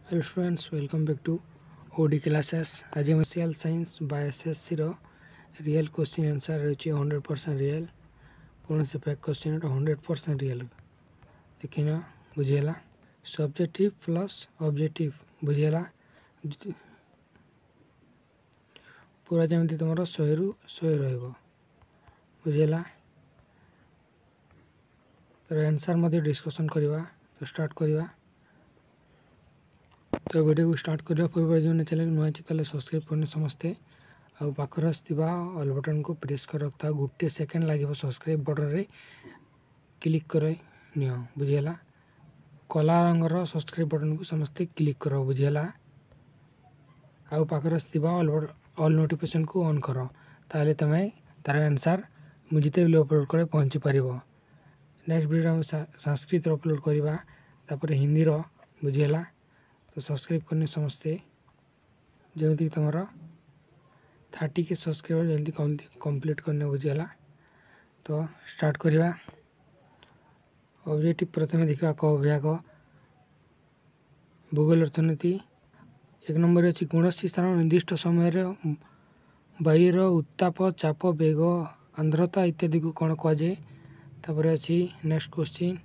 Hello students, welcome back to OD classes. आज हम social science by SSC real question answer रही 100% real, कौन से फेक क्वेश्चन 100% रियल देखना बुझेगा। सब्जेक्टिव प्लस ऑब्जेक्टिव बुझेगा पूरा जमी तुम 100 ରୁ 100 रुझेगा। तर आंसर डिस्कसन करवा तो स्टार्ट करवा। तो वीडियो को स्टार्ट करने पूर्व जो चैनल नुआ अच्छे सब्सक्राइब करने समस्ते आउ पाखर ऑल बटन को प्रेस कर रखता गोटे सेकेंड लगे सब्सक्राइब बटन रे क्लिक कर नियो बुझेगा। कला रंगर सब्सक्राइब बटन को समस्ते क्लिक कर बुझेगा। आउ पाखर ऑल नोटिफिकेशन को ऑन कर ताले तुम्हें तार आंसर मुझे जिते भी अपलोड करे पहुँची पार। नेक्स्ट वीडियो हम संस्कृत अपलोड करवा तापर हिंदी बुझेगा। तो सब्सक्राइब करने समस्ते जमी तुम 30 के सब्सक्राइबर जल्दी कंप्लीट करने बुझेगा। तो स्टार्ट करवा। ऑब्जेक्टिव प्रथम देखा क विभाग भूगोल अर्थनीति। एक नंबर अच्छी कौन स्थान निर्दिष्ट समय वायुर उत्ताप चाप बेग आंद्रता इत्यादि को कौन कहुए। तापर अच्छी नेक्स्ट क्वेश्चन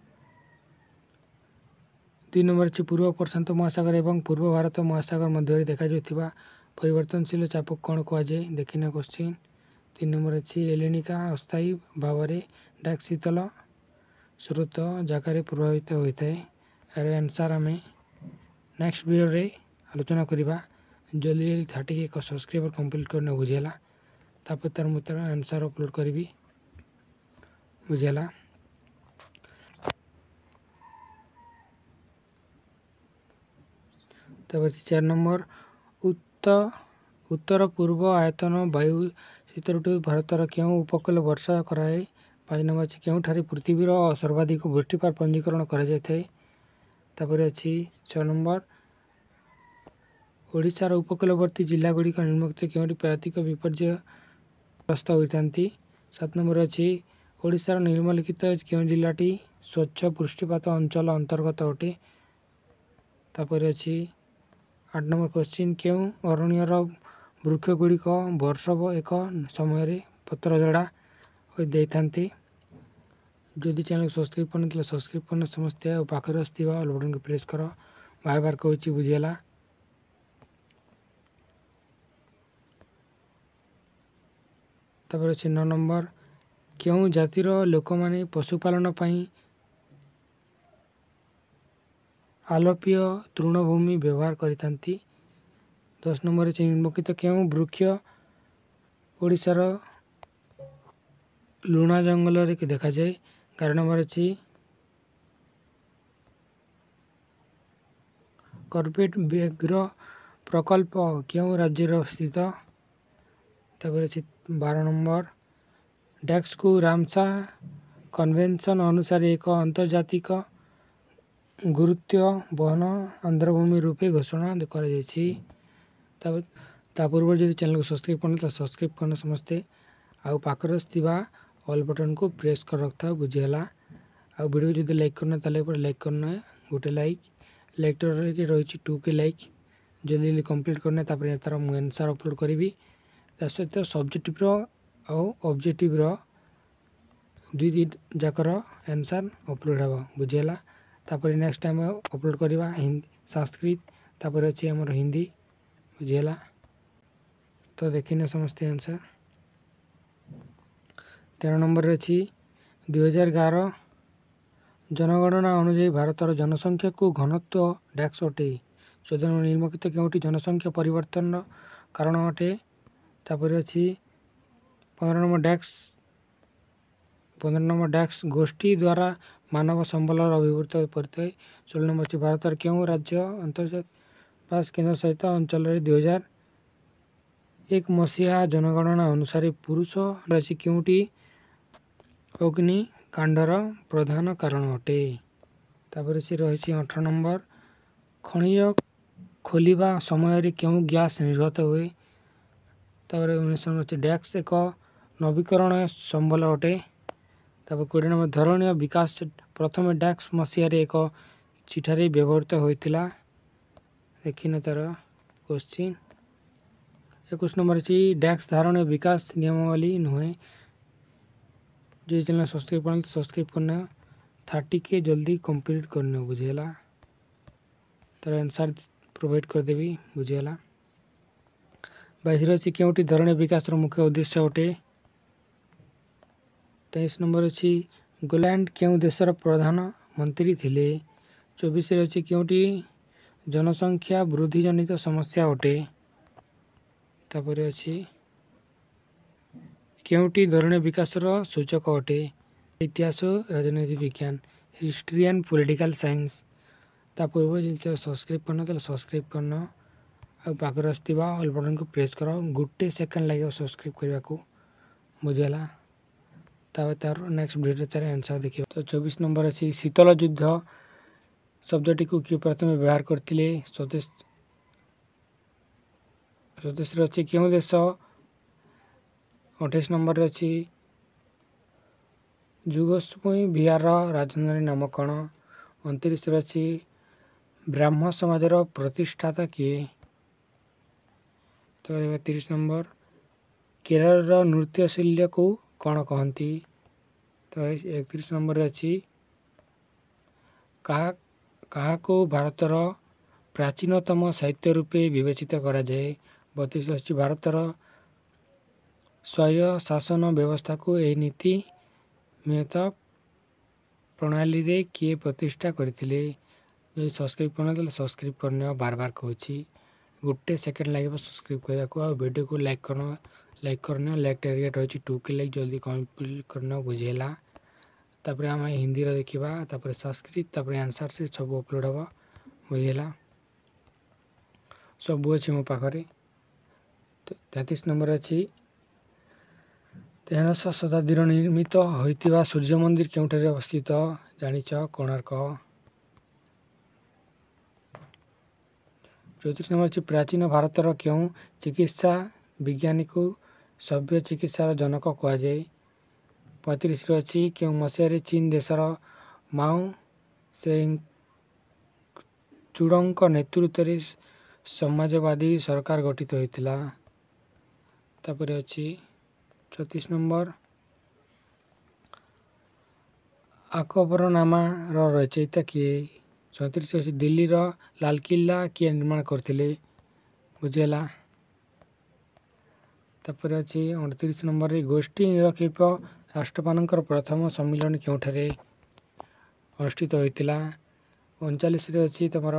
2 नंबर अच्छी पूर्व प्रशांत महासागर एवं पूर्व भारत महासागर मध्य देखा परिवर्तनशील चाप कौन कहुए देखना क्वेश्चन। 3 नंबर अच्छी एलेनिका अस्थायी भाव में डाक शीतल स्रोत जगार प्रभावित होता है। यार आंसर आम नेक्स्ट वीडियो रे आलोचना करवा। जल्दी 30 के एक सब्सक्राइबर कंप्लीट करने बुझेगा। तापर तार मुझे आंसर अपलोड करी बुझेगा। तब 4 नंबर उत्तर पूर्व आयतन वायु शीत ऋतु भारतर क्यों उपकूल वर्षा कराए। 5 नंबर अच्छी क्योंठारे पृथ्वीर सर्वाधिक वृष्टिपात पंजीकरण कर जाए। तापर अच्छी 6 नंबर ओडिशार उपकूलवर्ती जिला गुड़िक निम्नलिखित क्योंटी प्राकृतिक विपर्यय ग्रस्त होता। 7 नंबर अच्छी ओडिशार निम्नलिखित क्यों जिलाटी स्वच्छ वृष्टिपात अंचल अंतर्गत अटे। तापर अच्छी 8 नंबर क्वेश्चन क्यों अरण्यर वृक्षगुड़िक वर्ष एक समय पत्र झड़ा होता। जदि चैनल को सब्सक्राइब करना सब्सक्राइब करने समस्ते और पाखर ऑल बटन को प्रेस कर बार बार कहूँ बुझेगा। तापर अच्छे 9 नंबर क्यों जातिर लोक मैंने पशुपालन आलपीय तृणभूमि व्यवहार करते। 10 नंबर निम्नलिखित क्यों वृक्ष ओडिशार लुणा जंगल देखा जाए। 11 नंबर अच्छी कॉर्बेट व्याघ्र प्रकल्प क्यों राज्य स्थित। तापर अच्छी 12 नंबर डैक्स को रामसा कन्वेंशन अनुसार एक अंतर्जातिक गुरुत्व बहन आंध्रभूमि रूपे घोषणा कर पूर्व जो चैनल को सब्सक्राइब करना सब्सक्राइब करना समस्ते आउ पाखर ऑल बटन को प्रेस कर रखता बुझेगा। आ वीडियो जो लाइक करना लाइक करना गोटे लाइक तो रही 2 के लाइक जल्दी कंप्लीट करना तार मुझे आंसर अपलोड करी। सहित सब्जेक्टिव ऑब्जेक्टिव दुई जाकर आंसर अपलोड हे बुझेगा। तापर नेक्स्ट टाइम अपलोड करवा संस्कृत तापर अच्छी आम हिंदी बुझेगा। तो देखने समस्ते आंसर 13 नंबर अच्छी 2011 जनगणना अनुजाई भारतर जनसंख्या को घनत्व डैक्स अटे। 14 नंबर निम्नलिखित क्योंटी जनसंख्या परिवर्तन कारण अटे। तापर अच्छी 15 नंबर डैक्स गोष्ठी द्वारा मानव संबल अभिवृत करता है। 16 नंबर अच्छी भारतर क्यों राज्य अंतर्जात पास केंद्र सहित अंचल 2001 मसीहा जनगणना अनुसार पुरुष अच्छी क्योंटी अग्निकांडर प्रधान कारण अटे। तापर अच्छी रही 18 नंबर खनिज खोलिबा समय क्यों गैस निर्गत हुए। तापर 19 नंबर अच्छी डैक्स एक नवीकरण संबल अटे। तापर 20 नंबर धरणीय विकास प्रथम डैक्स मसीह एक चिठारे व्यवहृत होता। देखिन तार क्वेश्चन 21 नंबर अच्छी डैक्स धारण विकास नियमावली नुहे जो चैनल सब्सक्राइब करना 30K जल्दी कंप्लीट करने बुझेगा तार आंसर प्रोवाइड करदेवी बुझेगा 22 अच्छी क्योंटी धरण विकास मुख्य उद्देश्य अटे 23 नंबर अच्छी गोलैंड क्यों देशर प्रधानमंत्री थिले 24 अच्छी क्योंटी जनसंख्या वृद्धि जनित समस्या अटे तापर अच्छी क्योंटी धरण विकासर सूचक अटे इतिहास राजनीति विज्ञान हिस्ट्री एंड पॉलिटिकल साइंस ता पूर्व जो सब्सक्राइब करना तो सब्सक्राइब करना और पाखर आसवा ऑल बटन को प्रेस कर गोटे सेकेंड लगे सब्सक्राइब करने को बुझेगा तार नेक्स्ट वीडियो तार आंसर देखिए तो 24 नंबर अच्छी शीतल युद्ध शब्दटी को किए प्रथम व्यवहार करते स्वदेश अच्छी क्यों देश 28 नंबर अच्छी जुगोस्मुई बिहार राजधानी नाम कौन 29 अच्छी ब्राह्म समाजर प्रतिष्ठाता किए तो 30 नंबर केरल नृत्यशैली को कौन कहती तो 31 नंबर अच्छी कहा को भारतर प्राचीनतम साहित्य रूपे विवेचित करा जाए 32 अच्छी भारतर स्वायत्त शासन व्यवस्था को यह नीति नियत प्रणाली रे किए प्रतिष्ठा करथिले जो सब्सक्राइब करना सब्सक्राइब करने बार बार कहूँ गोटे सेकेंड लगे सब्सक्राइब करने को वीडियो को लाइक करना लाइक टारगेट रही 2K लाइक जल्दी कंप्लीट करना बुझेगा तापर आम हिंदी देखा तापर संस्कृत तापर आंसर से सब अपलोड हम बुझेगा सब अच्छे मो पाखे 33 नंबर अच्छी 1300 शताब्दी निर्मित होता सूर्य मंदिर केउठारे अवस्थित जानिच कोणार्क 34 नंबर अच्छी प्राचीन भारतर क्यों चिकित्सा विज्ञानी को सभ्य चिकित्सार जनक कहुए 35 अच्छी क्यों मसीह चीन देशर माओ से चुड़ों नेतृत्व में समाजवादी सरकार गठित होता तापर अच्छी 34 नंबर अकबरनामा रचयिता किए 34 अच्छी दिल्ली लालकिला किए निर्माण करते बुझेगा तापर अच्छी 38 नंबर गोष्ठी निरक्षेप राष्ट्रपाल प्रथम सम्मिलन केउठारे अनुष्ठित होता 39 अच्छी तुम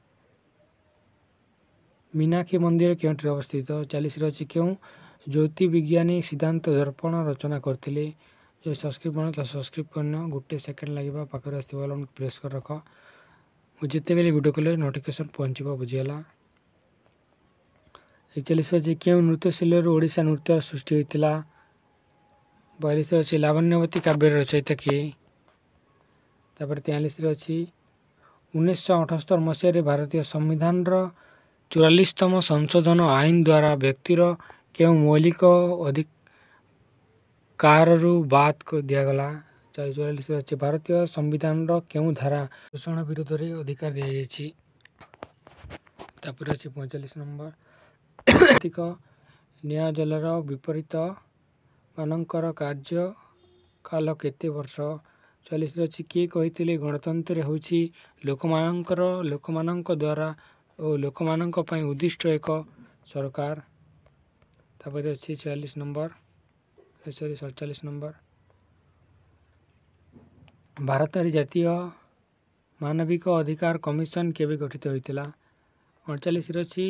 मीनाक्षी मंदिर केउठारे अवस्थित 40 अच्छी क्यों ज्योति विज्ञानी सिद्धांत दर्पण रचना करते जो सब्सक्राइब करना सब्सक्राइब करना गोटे सेकेंड लगे पाखे आसवा प्रेस कर रख जिते बेले वीडियो कले नोटिफिकेशन पहुँचब बुझीगला 41 अच्छी क्यों नृत्यशैली ओडिशा नृत्य सृष्टि होता 42 अच्छी लावण्यवती काव्य रचयिता किए तापर 43 अच्छी 1978 मसीह भारतीय संविधान 44तम संशोधन आईन द्वारा व्यक्तिर क्यों मौलिक अधिकार बात को दिगला 44 अच्छी भारतीय संविधान क्यों धारा शोषण विरोध में अधिकार दि जाइए तापर अच्छी 45 नंबर न्याय जलर विपरीत मानकर कार्य काल केते वर्ष 40 अच्छी किए कही गणतंत्र होची लोकमानंक द्वारा और लोकमानंक पई उद्दिष्ट एक सरकार तापर अच्छी 47 नंबर भारत जातीय मानविक अधिकार कमिशन केवे गठित होता 39 अच्छी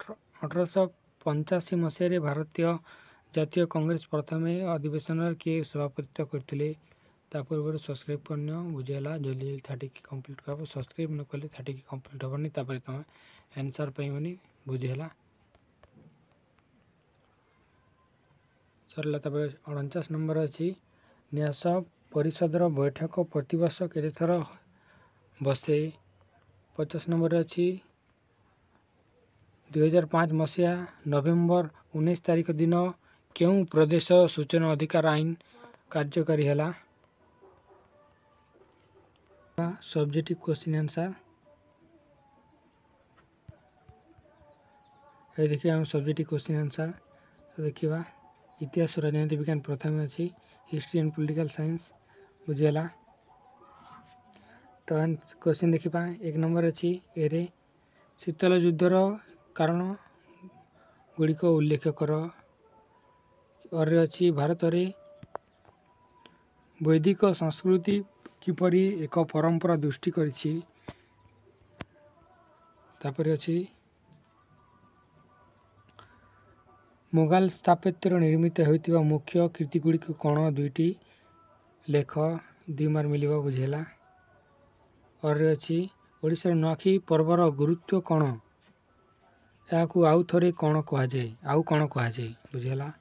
1885 मसीह भारतीय जातीय कांग्रेस प्रथम अधिवेशन किए सभापतित्व करते पूर्व सब्सक्राइब करना बुझेगा जल्दी 30K कंप्लीट कर सब्सक्राइब न कले 30K कंप्लीट हेनी तुम आंसर पाइबनी बुझेगा सरला 49 नंबर अच्छी न्यास परिषदर बैठक प्रतिवर्ष केते थर बसे 50 नंबर अच्छी 2005 मसीहा नवेम्बर 19 तारिख दिन क्यों प्रदेश सूचना अधिकार आईन कार्यकारी है सब्जेक्टिव क्वेश्चन आंसर ये देखिए हम सब्जेक्ट क्वेश्चन आंसर तो देखा इतिहास राजनीति विज्ञान प्रथम अच्छी हिस्ट्री एंड पॉलिटिकल साइंस बुझीगला। तो क्वेश्चन देखा 1 नंबर अच्छी एरे शीतल युद्धर कारण गुड़िक उल्लेख कर। और अच्छी भारत में वैदिक संस्कृति किपरि एक परंपरा दृष्टि करिछि। तापर अच्छी मुगल स्थापत्य निर्मित होता मुख्य कृतिगुड़िक कौन 2टी लेख 2 मार्क मिल बुझेगा। और अच्छी ओडिशार नुआखाई पर्वर गुरुत्व कौन या आउ थे कौन कहुए आउ कौन कहुए बुझेगा।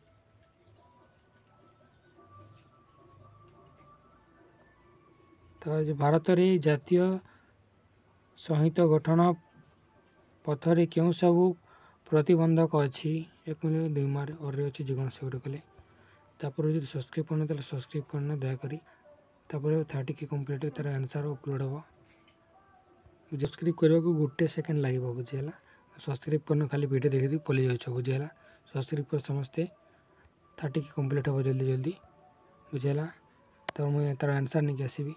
तो भारत में जातीय संहित गठन पथरे क्यों सब प्रतिबंधक अच्छी 1 मिल 2 मार्क। और अच्छी जगह से गोटे कले तापर जो सब्सक्राइब करना तो सब्सक्राइब करना दयाकोरी। तापर 30 के कम्प्लीट तार आंसर अपलोड हम सब्सक्राइब करने को 1 सेकेंड लगे बुझीगला। सब्सक्राइब करना खाली वीडियो देखी पलि जाऊ बुझीगला। सब्सक्राइब कर समस्ते 30 के कम्प्लीट हम जल्दी जल्दी बुझीगला। तो मुझे तार आंसर नहीं आसबि।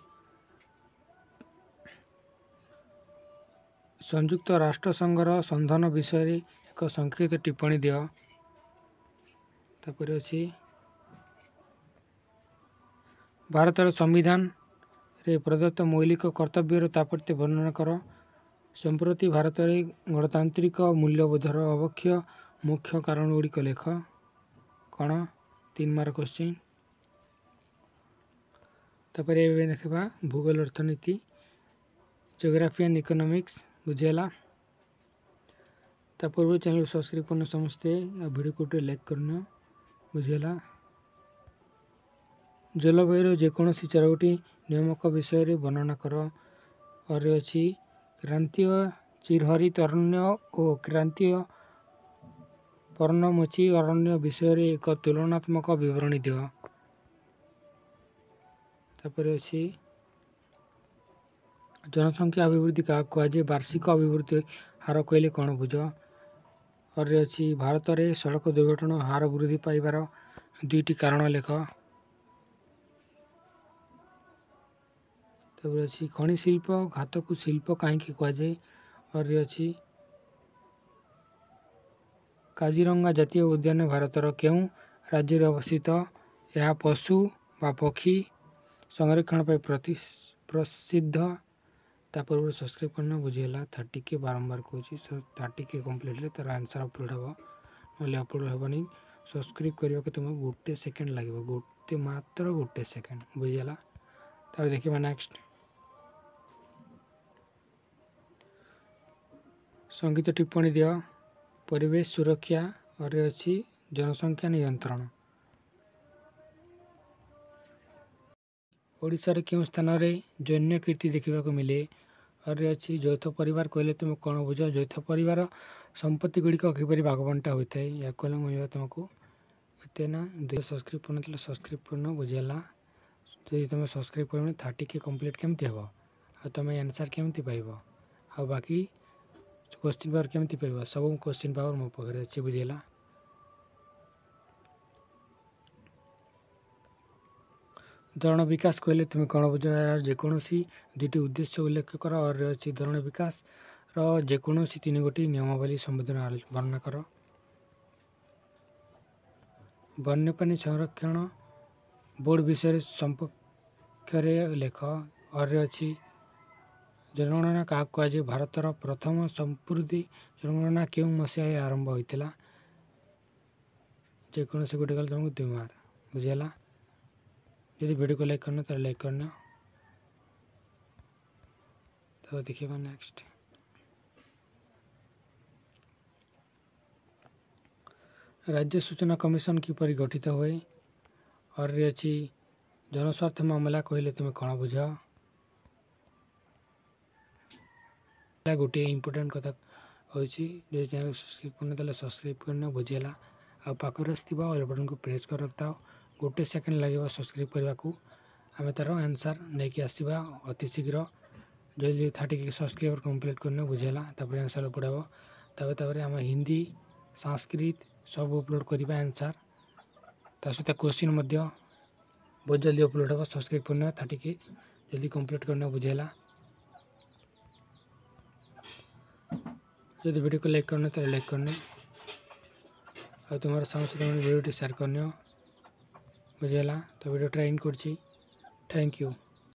संयुक्त राष्ट्र संघर संधान विषय एक संक्षिप्त टिप्पणी दियो। तापर अच्छी भारतर संविधान रे प्रदत्त मौलिक कर्तव्यर तात्पर्य वर्णना कर। संप्रति भारत में गणतांत्रिक मूल्यबोधर अवक्ष्य मुख्य कारण गुड़िक लेख कौन 3 मार्क क्वेश्चन। तापर देखा भूगोल अर्थनीति जियोग्राफी एंड इकोनॉमिक्स बुझेगा। पूर्व चैनल सब्सक्राइब करना समस्ते वीडियो को लाइक करना बुझेगा। जलवायु जेकोसी 4टी नियमक विषय रे वर्णना कर। और अच्छी क्रांतीय चिरहरित अरण्य और क्रांतीय पर्णमोची अरण्य विषय रे एक तुलनात्मक विवरणी दियो। तापर अच्छी जनसंख्या अभिवृद्धि क्या कहुए वार्षिक अभिवृद्धि हार कहले कौन बुझ। और अच्छी भारत में सड़क दुर्घटना हार वृद्धि पाइबार 2टी कारण लेख। तापर अच्छी खनि शिल्प घातक शिल्प कहीं कहुए। और अच्छी काजीरंगा जातीय उद्यान भारतर क्यों राज्य में अवस्थित यह पशु व पक्षी संरक्षण पर प्रसिद्ध। तापर सब्सक्राइब करना बुझीगला। 30 के बारंबार कहूँ 30 के कम्प्लीट तार आंसर अपलोड हम ना अपलोड हेनी। सब्सक्राइब करने को तुम 1 सेकेंड लगे मात्र 1 सेकेंड बुझीगला। तार देखा नेक्स्ट संगीत टिप्पणी दियो परिवेश सुरक्षा। और अच्छी जनसंख्या नियंत्रण ओडिशा रे क्यों स्थान में जैन्य कीर्ति देखा मिले। और अच्छी यौथ परिवार कहले तुम कौन बुझ यौथ परिवार संपत्ति गुड़िक किपरि भागबंटा होता है या कहले मुझे तुमको एते ना। सब्सक्राइब करना सब्सक्राइब करना बुझीगला। तो तुम सब्सक्राइब कर 30 के कम्प्लीट केमती हम आ तुम आंसर केमती पाइब आ बाकी क्वेश्चन पावर केमती पाइब सब क्वेश्चन पावर मो पाखे अच्छी बुझीगला। धरण विकास कहले तुम कौन बुझ जेकोसी 2टी उद्देश्य उल्लेख कर। और अच्छी धरण विकास जेकोसी 3 गोटी नियमावली संबोधन वर्णना कर। वन्यप्राणी संरक्षण बोर्ड विषय संपर्क लेख। और अच्छी जनगणना क्या कहुए भारतर प्रथम संपूर्ति जनगणना क्यों मसीह आरंभ होता जेकोसी गोटे कल तुमको 2 मार्क बुझीगला। यदि वीडियो को लाइक करना तो लाइक करना। तो देखिए नेक्स्ट राज्य सूचना कमिशन किपरि गठित हुए। और अच्छी जनस्वार्थ मामला कहले तुम कौन बुझ गोटे इम्पोर्टेंट कथा हो चैनल सब्सक्राइब करना सब्सक्राइब करना बुझीगला। आ पाखर ऑल बटन को प्रेस कर रखता 1 सेकेंड लगे सब्सक्राइब करने को आम तार आंसर नहीं आसवा अति शीघ्र जल्दी 30 के सब्सक्राइबर कम्प्लीट करना बुझीगला। आंसर पढ़ाब तापर आम हिंदी संस्कृत सब अपलोड करवा आंसर ता सहित क्वेश्चन बहुत जल्दी अपलोड हो संस्कृत पूर्ण था टिके जल्दी कंप्लीट करना बुझेला यदि वीडियो को लाइक करना तो लाइक करना और तुम्हारा साथ वीडियो शेयर करना बुझेला तो वीडियो ट्राइन कर थैंक यू।